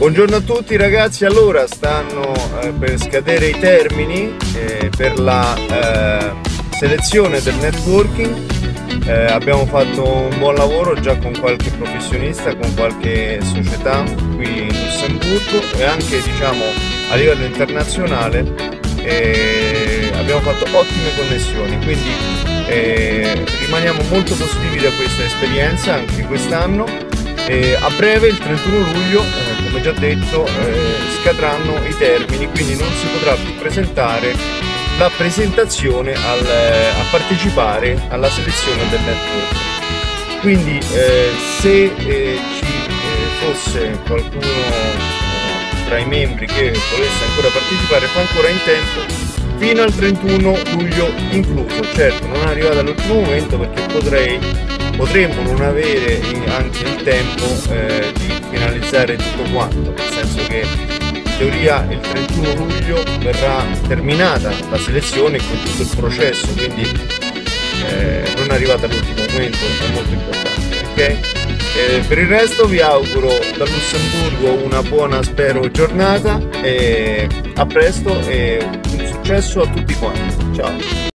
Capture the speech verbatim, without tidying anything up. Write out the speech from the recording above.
Buongiorno a tutti ragazzi, allora stanno eh, per scadere i termini eh, per la eh, selezione del networking. Eh, abbiamo fatto un buon lavoro già con qualche professionista, con qualche società qui in Lussemburgo e anche diciamo a livello internazionale eh, abbiamo fatto ottime connessioni, quindi eh, rimaniamo molto positivi da questa esperienza anche quest'anno. E a breve, il trentuno luglio, eh, come già detto, eh, scadranno i termini, quindi non si potrà più presentare la presentazione al, a partecipare alla selezione del network. Quindi eh, se eh, ci eh, fosse qualcuno eh, tra i membri che volesse ancora partecipare, fa ancora in tempo fino al trentuno luglio incluso. Certo, non è arrivato all'ultimo momento perché potrei potremmo non avere anche il tempo eh, di finalizzare tutto quanto, nel senso che in teoria il trentuno luglio verrà terminata la selezione con tutto il processo, quindi eh, non è arrivata all'ultimo momento, è molto importante, ok? Eh, per il resto vi auguro da Lussemburgo una buona, spero, giornata e a presto e un successo a tutti quanti, ciao!